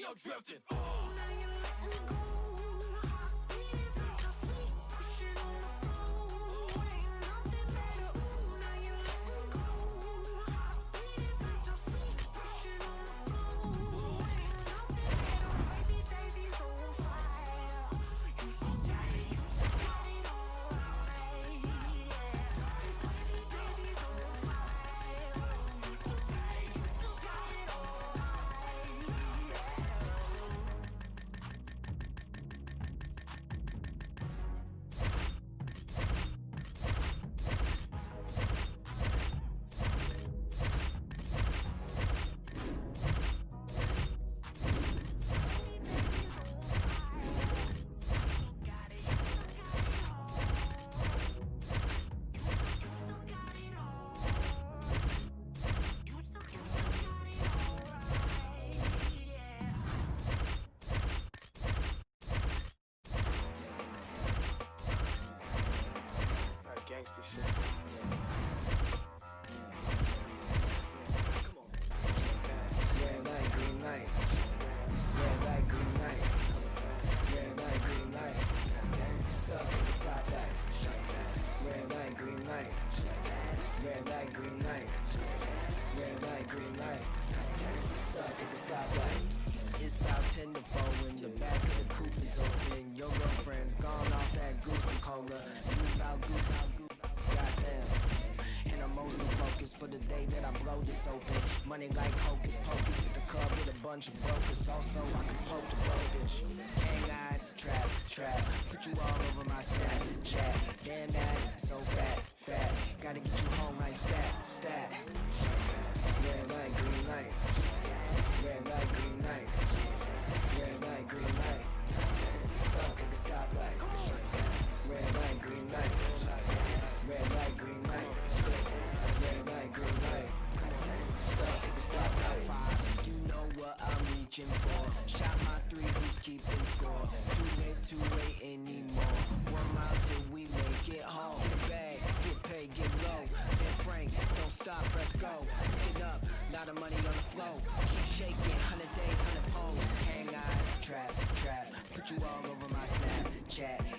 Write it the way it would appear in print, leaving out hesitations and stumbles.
yo, drifting. Gangsta shit. Come on. Red light, green light. Red light, green light. Red light, green light. Stuck at the stoplight. Red light, green light. Red light, green light. Red light, green light. Stuck at the stoplight. It's about 10 to 4 when the back of the coupe is open. Your girlfriend's gone off that goose and cola. You about goose. Goddamn. And I'm mostly focused for the day that I blow this open. Money like hocus pocus. Hit the club with a bunch of brokers. Also, I can float the bogus. Hang on, it's a trap. Put you all over my Snapchat. Damn that, so fat. Gotta get you home like stat. Red light, green light. Red light, green light. Red light, green light. Stuck at the stoplight. Red light, green light. Red light, green light. Red light, green light. Stuck at the stoplight. You know what I'm reaching for. Shot my three, who's keeping score? Too late anymore. 1 mile till we make it home. Get bag, get paid, get low. Ben Frank, don't stop, press go. Pick it up, lot of money on the flow. Keep shaking, 100 days, 100 poles. Hang eyes, trap. Put you all over my Snapchat.